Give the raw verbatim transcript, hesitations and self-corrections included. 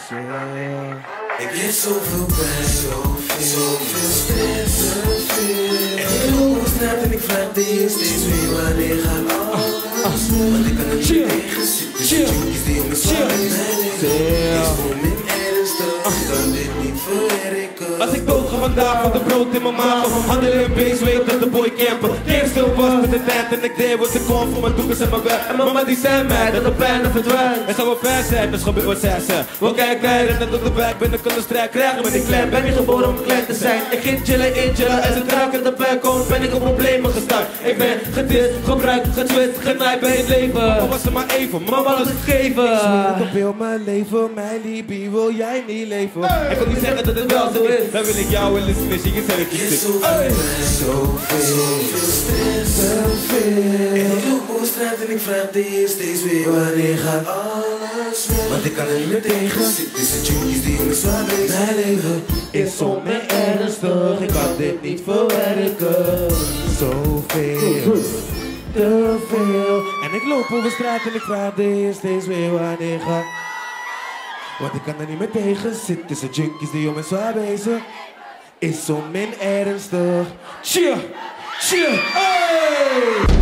Ik heb zoveel pijn, zoveel, zoveel stress, zoveel. En ik loop op straat en ik vraag de eerste steeds weer wanneer gaat alles. Want ik kan er niet tegen zitten, de junkies die me zwaar in mijn leven. Is voor min ernstig, ik kan dit niet verwerken. Als ik dood ga vandaag van de brood in mijn maag, handel in base, weet dat de boy camper. Geen stil was met de tent en ik deed wat ze kon voor mijn doekers en mijn weg. En mama die zei mij dat de pijn er verdwijnt. Het zou wel ver zijn, dus gebeurt wat zij zei. Wel kijk naar en net op de buik ben ik aan de strijd krijgen met die klein. Ben je geboren om klein te zijn? Ik ging chillen, in chillen en ze draak in de buik komt, ben ik op problemen gestart. Ik ben gedeeld, gebruikt, getwist, genaaid bij het leven. Mama was er maar even, mama was het geven. Ik wil mijn leven, mijn liefie, wil jij niet leven? Ik wil niet zeggen dat het wel zo is. Dan wil ik jou willen snisje, je zet het Ik heb niet zoveel pijn, zoveel, zoveel stress, zoveel. En ik loop op straat en ik vraag de eerste steeds weer wanneer gaat alles weg. Want ik kan er niet meer tegen zitten, is de junkies die me zwaar bezig. Mijn leven is zo meer ernstig, ik kan dit niet verwerken. Zoveel, te veel. En ik loop over straat en ik vraag de eerste steeds weer wanneer gaat. Want ik kan er niet meer tegen zitten, is de junkies die om me zwaar bezig. Is zo min ernstig. Cheer, cheer, hey!